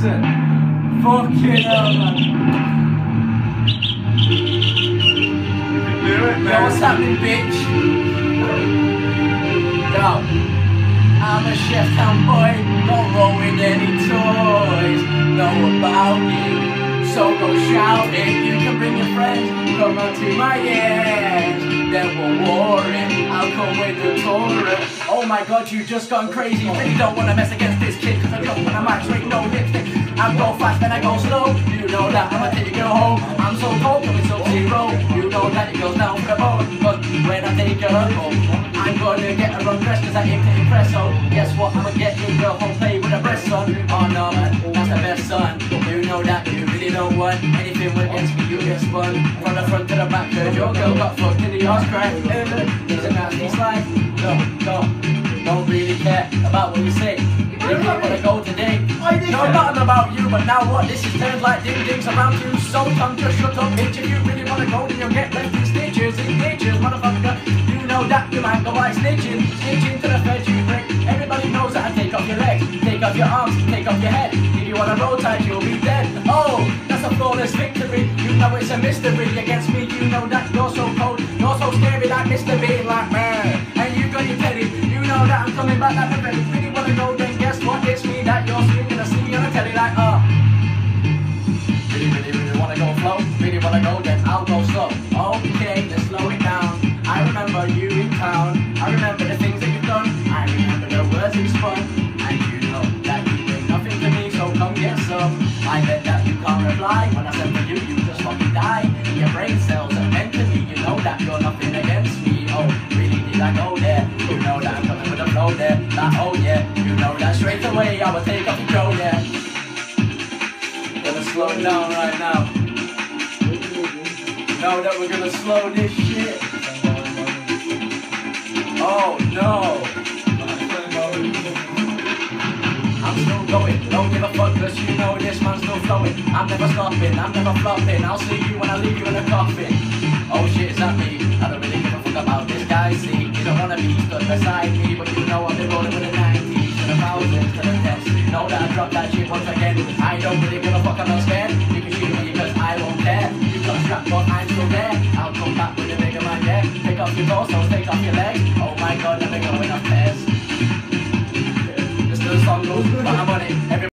listen. Fucking hell, man. Do it, Yo, what's happening, bitch? Yo, I'm a chef town boy, don't roll with any toys. Know about it, so go shout it. You can bring your friends, come on to my ears. Then we'll war it, I'll come with the turret. Oh my god, you just gone crazy. Really don't wanna mess against this kid, cause I jump on a mic straight, no lipstick. I go fast, then I go slow. You know that I'ma take your girl home. I'm so cold, coming Sub-Zero. You know that it goes down for the bone. But when I take her home, I'm gonna get her undressed, cause I aim to impress. So guess what, I'ma get your girl home, play with her breast, son. Oh no man, that's the best, son. You know that you really don't want anything against me, you get spun. From the front to the back, cause your girl got fucked in the arse crack. These are nasty slides. Don't really care about what you say. You really wanna go today. No, nothing about you, but now what? This is turned like ding-dings around you. So come just shut up, bitch. If you really wanna go, then you'll get left in stitches, motherfucker. You know that you might go like snitching to the feds, you prick. Everybody knows that I take off your legs, take off your arms, take off your head. If you wanna roll tight, you'll be dead. Oh, that's a flawless victory. You know it's a mystery against me. You know that you're so cold, you're so scary like Mr. Bean, like man. And you got your teddy. You know that I'm coming back like the ready. Really wanna go, then guess what? It's me that you're screaming. I see me on the telly like really wanna go flow. Really wanna go, then I'll go slow. Okay, then slow it down. I remember you in town. I remember the things that you've done. I remember the words you spun. And you know that you bring nothing to me, so come get some. I bet that you can't reply. When I said for you, you just fucking die. Your brain cells are meant to be. You know that you're nothing against me. Oh, really did I go there? You know that I'm coming with a flow there. That oh yeah, you know that straight away I will take off your coat, yeah. Gonna slow it down right now. Know that we're gonna slow this shit. Oh no. I'm still going, don't give a fuck, cause you know this man's still flowing. I'm never stopping, I'm never flopping. I'll see you when I leave you in a coffin. Oh shit, is that me? I don't really give a fuck about this guy, see. You don't wanna be stood beside me, but you know I've been rolling with the 90s, to the thousands, to the tens. Know that I dropped that shit once again. I don't really give